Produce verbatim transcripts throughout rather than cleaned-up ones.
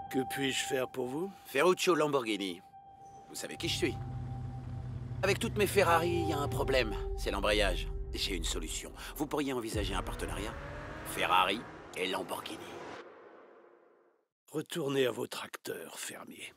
Que puis-je faire pour vous? Ferruccio Lamborghini. Vous savez qui je suis? Avec toutes mes Ferrari, il y a un problème. C'est l'embrayage. J'ai une solution. Vous pourriez envisager un partenariat? Ferrari et Lamborghini. Retournez à votre acteur, fermier.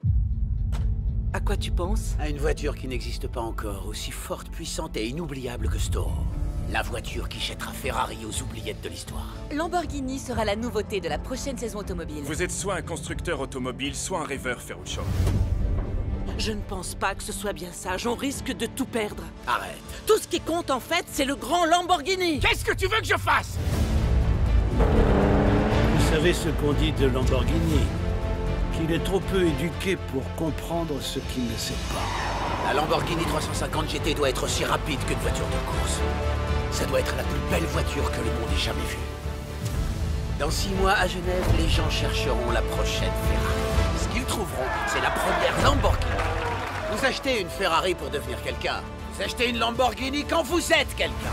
À quoi tu penses? À une voiture qui n'existe pas encore, aussi forte, puissante et inoubliable que Storo. La voiture qui jettera Ferrari aux oubliettes de l'histoire. Lamborghini sera la nouveauté de la prochaine saison automobile. Vous êtes soit un constructeur automobile, soit un rêveur, Ferruccio. Je ne pense pas que ce soit bien sage. On risque de tout perdre. Arrête. Tout ce qui compte, en fait, c'est le grand Lamborghini. Qu'est-ce que tu veux que je fasse? Vous savez ce qu'on dit de Lamborghini? Qu'il est trop peu éduqué pour comprendre ce qu'il ne sait pas. La Lamborghini trois cent cinquante G T doit être aussi rapide qu'une voiture de course. Ça doit être la plus belle voiture que le monde ait jamais vue. Dans six mois, à Genève, les gens chercheront la prochaine Ferrari. Ce qu'ils trouveront, c'est la première Lamborghini. Vous achetez une Ferrari pour devenir quelqu'un. Vous achetez une Lamborghini quand vous êtes quelqu'un.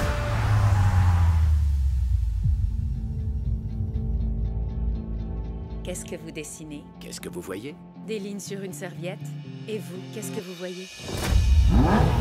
Qu'est-ce que vous dessinez? Qu'est-ce que vous voyez? Des lignes sur une serviette? Et vous, qu'est-ce que vous voyez?